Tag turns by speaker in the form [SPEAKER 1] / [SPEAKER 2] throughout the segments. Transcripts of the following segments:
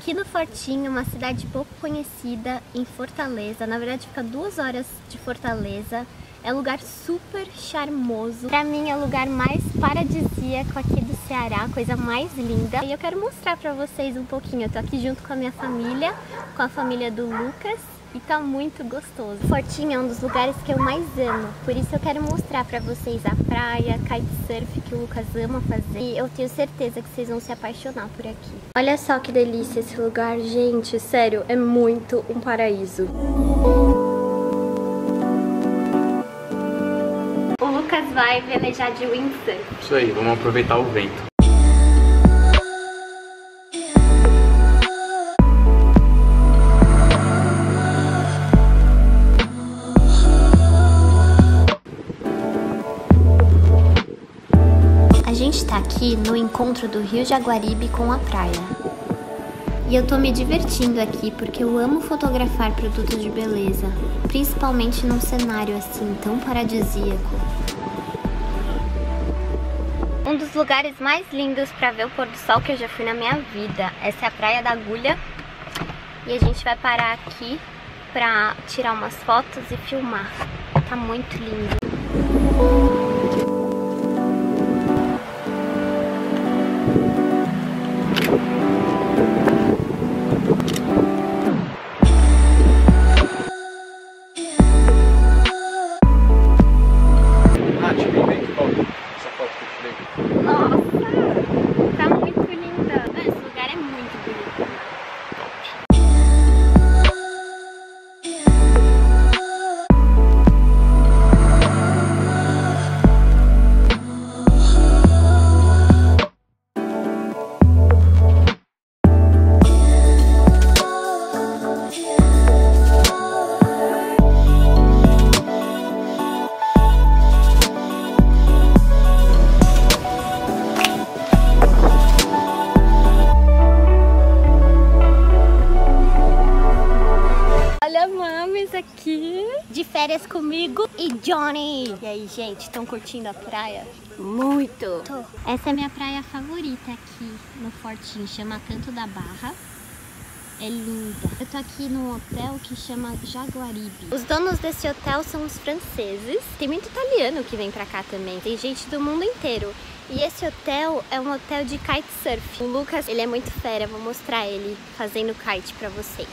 [SPEAKER 1] aqui no Fortinho, uma cidade pouco conhecida em Fortaleza. Na verdade fica 2 horas de Fortaleza. É um lugar super charmoso. Pra mim é o lugar mais paradisíaco aqui do Ceará, coisa mais linda. E eu quero mostrar pra vocês um pouquinho. Eu tô aqui junto com a minha família, com a família do Lucas. E tá muito gostoso. Fortinho é um dos lugares que eu mais amo. Por isso eu quero mostrar pra vocês a praia, kitesurf que o Lucas ama fazer. E eu tenho certeza que vocês vão se apaixonar por aqui. Olha só que delícia esse lugar, gente. Sério, é muito um paraíso. O Lucas vai velejar de windsurf.
[SPEAKER 2] Isso aí, vamos aproveitar o vento.
[SPEAKER 1] A gente tá aqui no encontro do Rio Jaguaribe com a praia. E eu tô me divertindo aqui porque eu amo fotografar produtos de beleza, principalmente num cenário assim tão paradisíaco. Um dos lugares mais lindos pra ver o pôr do sol que eu já fui na minha vida. Essa é a Praia da Agulha. E a gente vai parar aqui pra tirar umas fotos e filmar. Tá muito lindo. Aqui de férias comigo e Johnny. E aí, gente, estão curtindo a praia? Muito! Essa é a minha praia favorita aqui no Fortinho, chama Canto da Barra. É linda. Eu tô aqui num hotel que chama Jaguaribe. Os donos desse hotel são os franceses. Tem muito italiano que vem pra cá também. Tem gente do mundo inteiro. E esse hotel é um hotel de kitesurf. O Lucas, ele é muito fera. Vou mostrar ele fazendo kite pra vocês.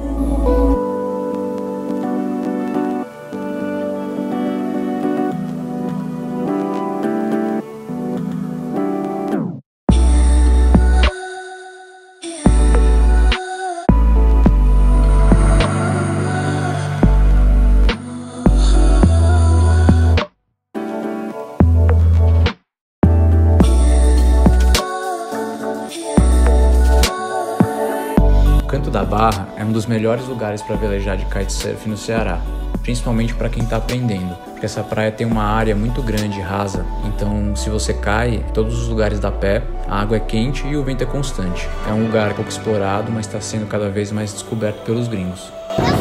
[SPEAKER 2] Canto da Barra é um dos melhores lugares para velejar de kitesurf no Ceará, principalmente para quem está aprendendo, porque essa praia tem uma área muito grande e rasa, então se você cai, todos os lugares dá pé, a água é quente e o vento é constante. É um lugar pouco explorado, mas está sendo cada vez mais descoberto pelos gringos.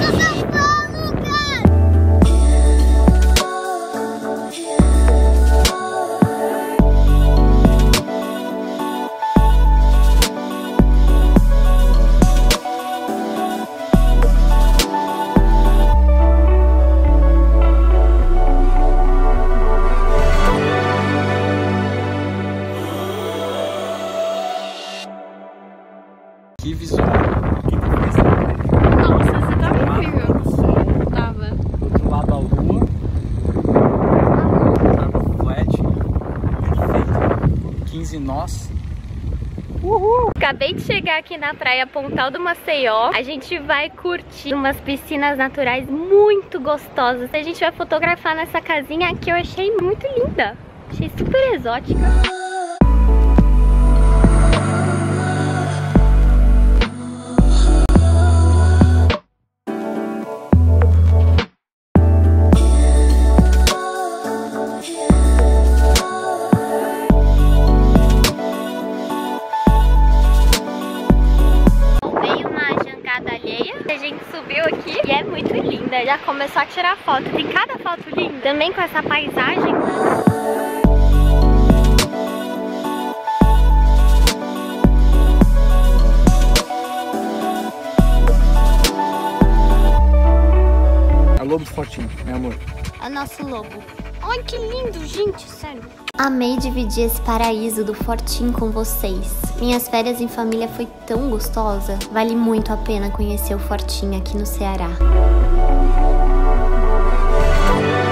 [SPEAKER 3] Que visual!
[SPEAKER 1] Nossa, você tá incrível! Tava.
[SPEAKER 3] Do outro lado a lua, água flat, perfeito, 15 nós.
[SPEAKER 1] Uhul! Acabei de chegar aqui na praia Pontal do Maceió. A gente vai curtir umas piscinas naturais muito gostosas. A gente vai fotografar nessa casinha que eu achei muito linda. Achei super exótica. Aqui e é muito linda, já começou a tirar foto, tem cada foto linda, também com essa paisagem.
[SPEAKER 3] lobo do Fortinho, meu amor.
[SPEAKER 1] É o nosso lobo. Ai, que lindo, gente, sério. Amei dividir esse paraíso do Fortinho com vocês. Minhas férias em família foi tão gostosa. Vale muito a pena conhecer o Fortinho aqui no Ceará.